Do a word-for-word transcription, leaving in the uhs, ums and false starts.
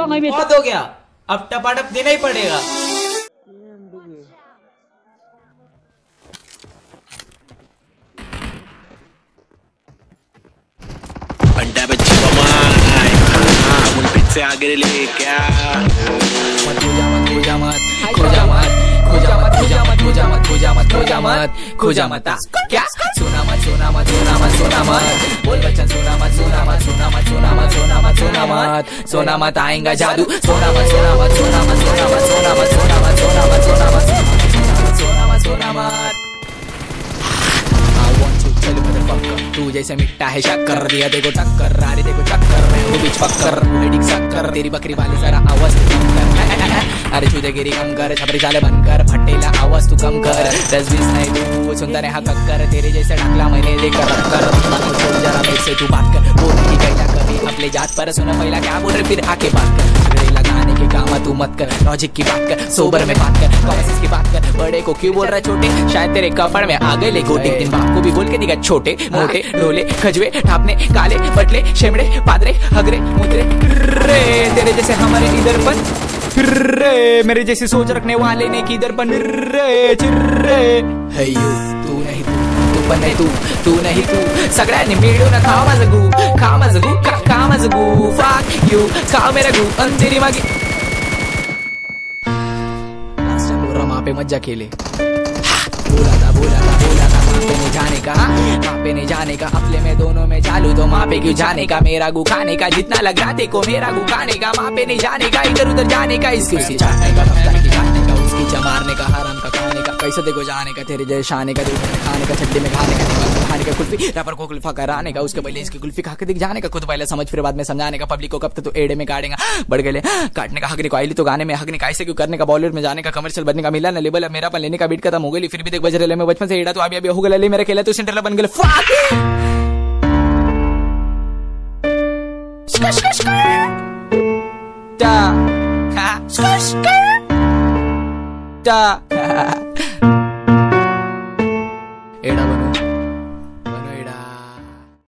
नहीं बेटा। बहुत हो गया, अब टपाटप देना ही पड़ेगा। अंडा बच्ची बमाई उन पिट से आगे ले क्या मत खोजा मत खोजा मत खोजा मत खोजा मत खोजा मत खोजा मत खोजा मत खोजा मत खोजा मत क्या सोना मत सोना मत सोना मत सोना मत बोल बच्चन सोना मत सोना मत सोना मत सोना मत सोना मत सोना मत सोना मत आएगा जादू सोना मत सोना मत सोना मत सोना मत सोना मत सोना मत सोना मत सोना मत सोना मत सोना मत तू जैसे मिट्टा है शक्कर दिया देखो टक्कर रारी देखो चक्कर मैं हूँ बीच पक्कर हेडिक शक्कर तेरी बकरी वाली जरा आवाज तू कम कर अरे चूदे गिरी कम कर छपरी चाले बंद कर फटेला आवाज तू कम कर दस बीस नहीं तू सुनता रहा कक्कर तेरे जैसे ढकला मैंने लेकर रखकर छोड़ जरा मेरे से तू बात कर बोल नहीं कहला कभी अपने जात पर सुना पहला क्या बोल रहे फिर आके बात कर झगड़े लगाने के काम तू मत कर लॉजिक की बात कर सोबर में बात कर कॉमर्स की बात कर बड़े को क्यों बोल रहा छोटे शायद तेरे कपड़ में आ गए ले गोटे दिन बाप को भी बोल के दिखा छोटे मोटे ढोले खजवे ठापने काले बटले शेमड़े पादरे हगरे मुद्रे रे तेरे जैसे हमारे इधर पर रे मेरे जैसे सोच रखने वाले ने किधर पर रे चिर्रे है यू तू नहीं तू तू पण नहीं तू तू नहीं तू सगळ्यांनी मिळून खा माझं गू खा माझं गू खा खा माझं गू फक यू खा मेरा गू अंधेरी मागी लास्ट टाइम रमा पे मज्जा केली बोला था बोला था बोला था वहाँ पे नहीं जाने का वहाँ पे नहीं जाने का अपने में दोनों में चालू तो वहाँ पे क्यों जाने का मेरा गु खाने का जितना लग रहा देखो मेरा गु खाने का वहाँ पे नहीं जाने का इधर उधर जाने का इसकी उसकी जाने का कप्तान की जाने का उसकी चमारने का हराम का खाने का कैसे देखो जाने का तेरे जैसे शाने का खाने का छड्डे में खाने का खाने का कुल्फी रबर को कुल्फा कराने का उसके पहले इसकी कुल्फी खा के दिख जाने का खुद पहले समझ फिर बाद में समझाने का पब्लिक को कब तक तो एड़े में काटेगा बढ़ गए काटने का हगने को आईली तो गाने में हगने का ऐसे क्यों करने का बॉलीवुड में जाने का कमर्शियल बनने का मिला न लेबल मेरा पर लेने का बीट खत्म हो गई फिर भी देख बज रहे में बचपन से एड़ा तो अभी अभी हो गया मेरा खेला तो सेंटर बन गया एड़ा